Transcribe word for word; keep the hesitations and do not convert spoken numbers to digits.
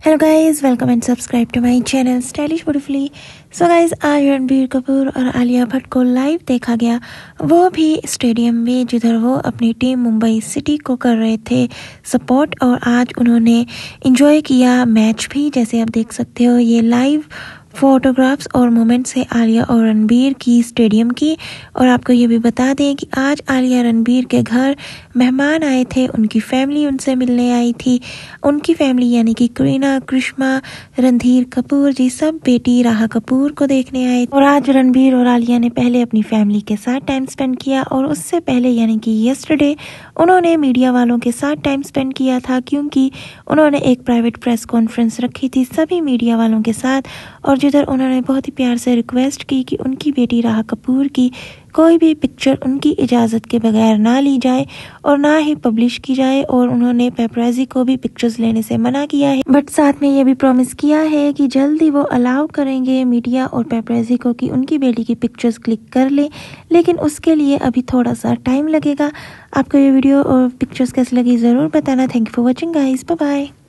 Hello guys, welcome and subscribe to my channel stylish beautifully. So guys, आज रणबीर कपूर और आलिया भट्ट को live देखा गया, वो भी स्टेडियम में जिधर वो अपनी टीम मुंबई सिटी को कर रहे थे सपोर्ट। और आज उन्होंने एंजॉय किया मैच भी। जैसे आप देख सकते हो, ये लाइव फोटोग्राफ्स और मोमेंट्स है आलिया और रणबीर की स्टेडियम की। और आपको ये भी बता दें कि आज आलिया रणबीर के घर मेहमान आए थे, उनकी फैमिली उनसे मिलने आई थी। उनकी फैमिली यानी कि करीना, करिश्मा, रणधीर कपूर जी सब बेटी राहा कपूर को देखने आए। और आज रणबीर और आलिया ने पहले अपनी फैमिली के साथ टाइम स्पेंड किया और उससे पहले यानी कि यस्टरडे उन्होंने मीडिया वालों के साथ टाइम स्पेंड किया था, क्योंकि उन्होंने एक प्राइवेट प्रेस कॉन्फ्रेंस रखी थी सभी मीडिया वालों के साथ। और जिधर उन्होंने बहुत ही प्यार से रिक्वेस्ट की कि उनकी बेटी राहा कपूर की कोई भी पिक्चर उनकी इजाज़त के बगैर ना ली जाए और ना ही पब्लिश की जाए। और उन्होंने पेपराजी को भी पिक्चर्स लेने से मना किया है, बट साथ में ये भी प्रॉमिस किया है कि जल्दी वो अलाउ करेंगे मीडिया और पेपराजी को कि उनकी बेटी की पिक्चर्स क्लिक कर ले, लेकिन उसके लिए अभी थोड़ा सा टाइम लगेगा। आपको ये वीडियो और पिक्चर्स कैसी लगी ज़रूर बताना। Thank you for watching guys, bye bye.